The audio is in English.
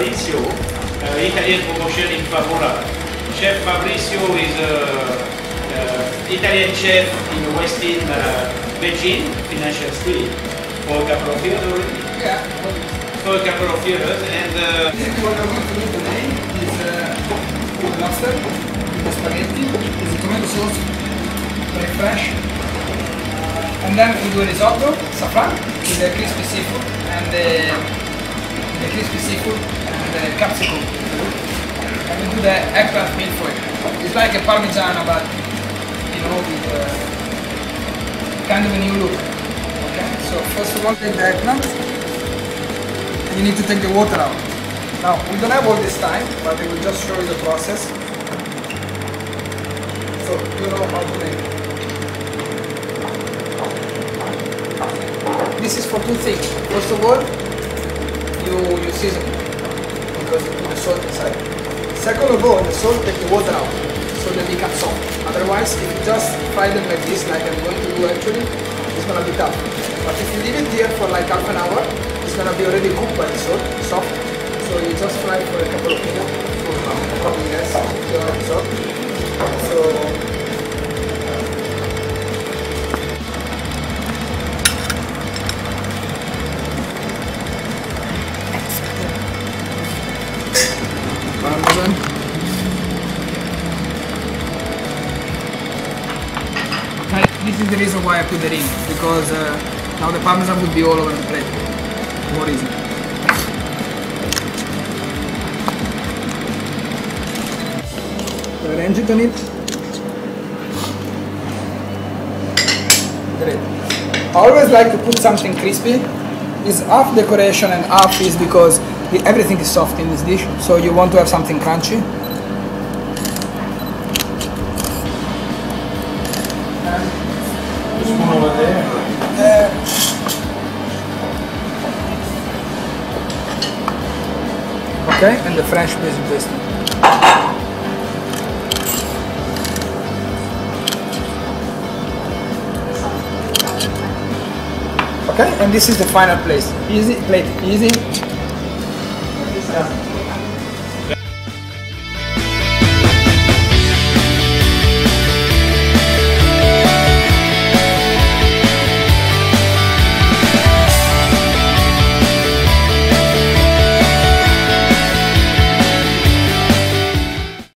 Fabrizio, Italian promotion in Favola. Chef Fabrizio is an Italian chef in Westin Beijing, Financial Street, for a couple of years already. Yeah. For a couple of years, and What I want to do today is the lobster, the spaghetti, with the tomato sauce, very fresh. And then we do a risotto, saffron, with the crispy seafood and the capsicum. And we do the eggplant milfoil. It's like a parmigiana, but you know, with kind of a new look. Okay. So first of all, take the eggplant. And you need to take the water out. Now we don't have all this time, but I will just show you the process. So you know how to make it. This is for two things. First of all, you season it because you put the salt inside. Second of all, the salt takes the water out so they become soft. Otherwise, if you just fry them like this, like I'm going to do actually, it's gonna be tough. But if you leave it here for like half an hour, it's gonna be already cooked by the salt, soft. So you just fry it for a couple of minutes, probably less, salt. So. Parmesan. This is the reason why I put the ring, because now the parmesan would be all over the plate. More easy. Arrange it on it. Great. I always like to put something crispy. It's half decoration and half is because everything is soft in this dish, so you want to have something crunchy. there's one over there. Okay, and the French basil paste. Okay, and this is the final place. Plate, easy.